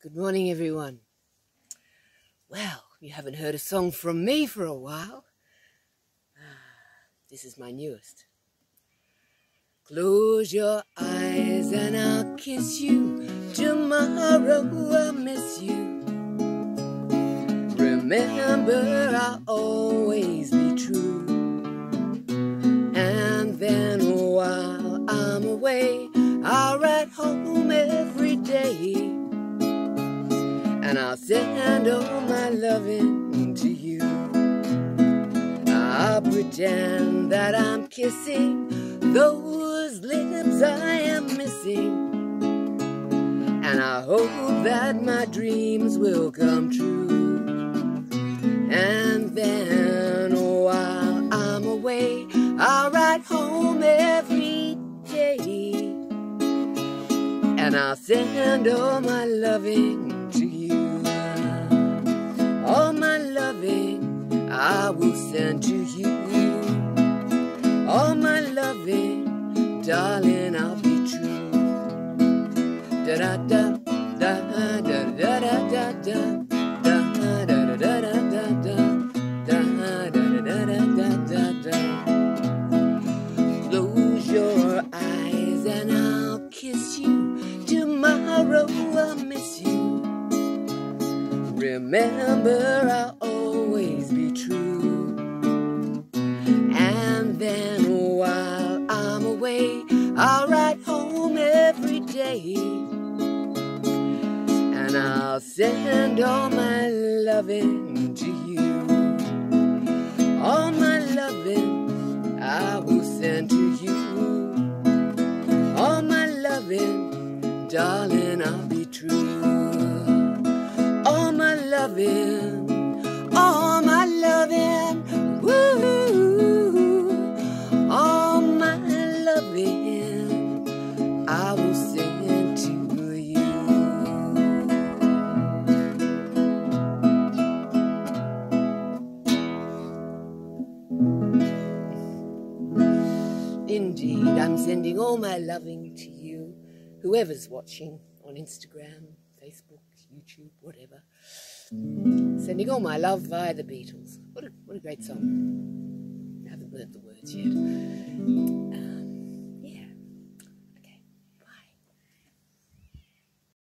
Good morning, everyone. Well, you haven't heard a song from me for a while. This is my newest. Close your eyes and I'll kiss you. Tomorrow I'll miss you. Remember, I'll always be true. And then while I'm away, I'll write home every day. And I'll send all my loving to you. I'll pretend that I'm kissing those lips I am missing. And I hope that my dreams will come true. And then while I'm away, I'll write home every day. And I'll send all my loving to you. All my loving I will send to you. All my loving, darling, I'll be true. Da da da da da da da da da da da da da da. Close your eyes and I'll kiss you. Tomorrow I'll miss you. Remember, I'll always be true. And then while I'm away, I'll write home every day. And I'll send all my loving to you. All my loving I will send to you. All my loving, darling, I'll be true. All my loving, woo. All my loving I will send to you. Indeed, I'm sending all my loving to you, whoever's watching on Instagram, Facebook, YouTube, whatever. Sending all my love via the Beatles. What a great song. I haven't learnt the words yet.